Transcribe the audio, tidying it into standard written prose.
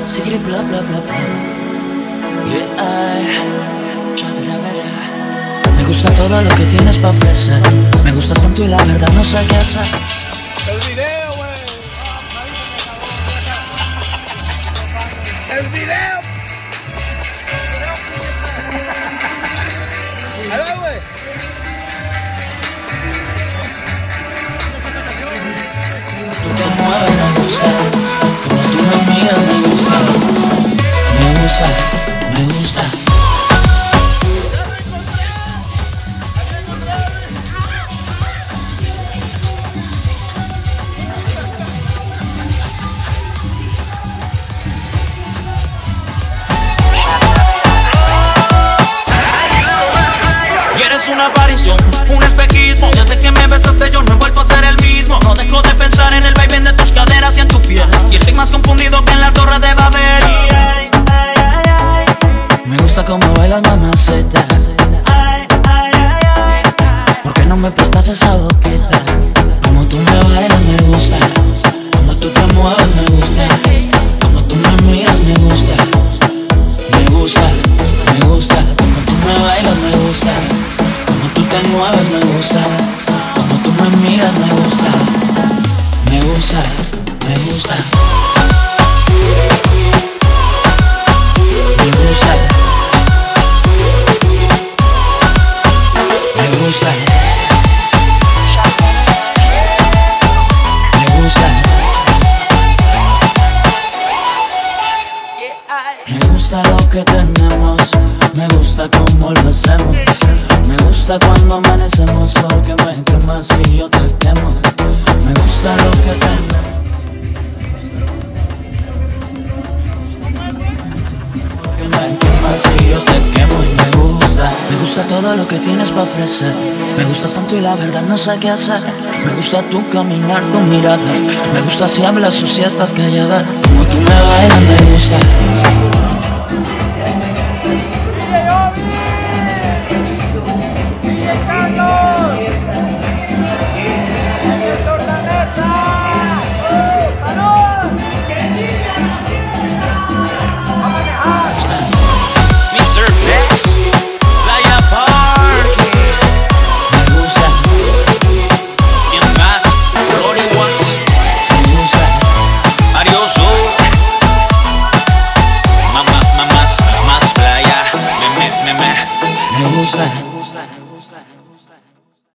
Sigiri bla bla bla bla. Yeah. Me gusta todo lo que tienes pa' ofrecer. Me gustas tanto y la verdad no sé qué hacer. El video, güey. El video. Ahí va, güey. Tú te mueves, me gusta. Como tú me miras, me gusta. Me gusta, me gusta. Una aparición, un espejismo. Desde que me besaste yo no he vuelto a ser el mismo. No dejo de pensar en el vaivén de tus caderas y en tu piel. Y estoy más confundido que en la torre de Babel. Me gusta como bailas, mamacita. ¿Por qué no me prestas esa boquita? Como tú me bailas me gusta. Como tú te mueves me gusta. Como tú me miras me gusta. Me gusta, me gusta. Como tú me bailas me gusta. Como tú te mueves me gusta. Como tú me miras me gusta. Me gusta, me gusta. Me gusta. Me gusta. Me gusta. Me gusta lo que tenemos. Me gusta cómo lo hacemos. Me gusta cuando amanecemos porque me quemas y yo te quemo. Me gusta lo que tenemos. Porque me quemas y yo te quemo y me gusta. Me gusta todo lo que tienes para ofrecer. Me gustas tanto y la verdad no sé qué hacer. Me gusta tu caminar, tu mirada. Me gusta si hablas o si estás callada. Como tú me bailas me gusta.